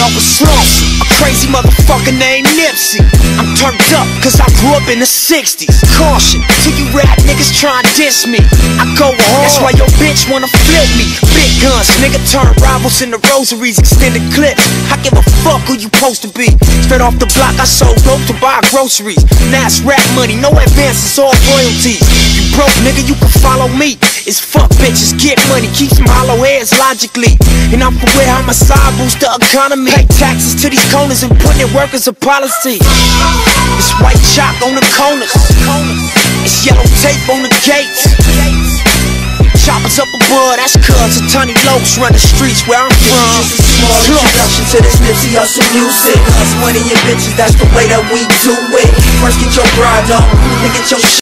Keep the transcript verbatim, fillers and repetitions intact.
out with Slauson, a crazy motherfucker named Nipsey. I'm turned up cause I grew up in the sixties. Caution to you rap niggas try and diss me. I go hard, that's why your bitch wanna flip me. Big guns, nigga turn rivals into rosaries. Extended clips, I give a fuck who you supposed to be. Straight off the block I sold dope to buy groceries. Now it's rap money, no advances, all royalties. You broke nigga, you can follow me. It's fuck bitches, get money, keep some hollow heads logically. And I'm for where homicide boost the economy. Pay taxes to these corners and put in work as a policy. It's white chalk on the corners, it's yellow tape on the gates. Choppers up above, that's cuz Tony Lokes run the streets where I'm from. Just a small introduction to this Nipsey Hussle music. Us money and bitches, that's the way that we do it. First get your grind on, then get your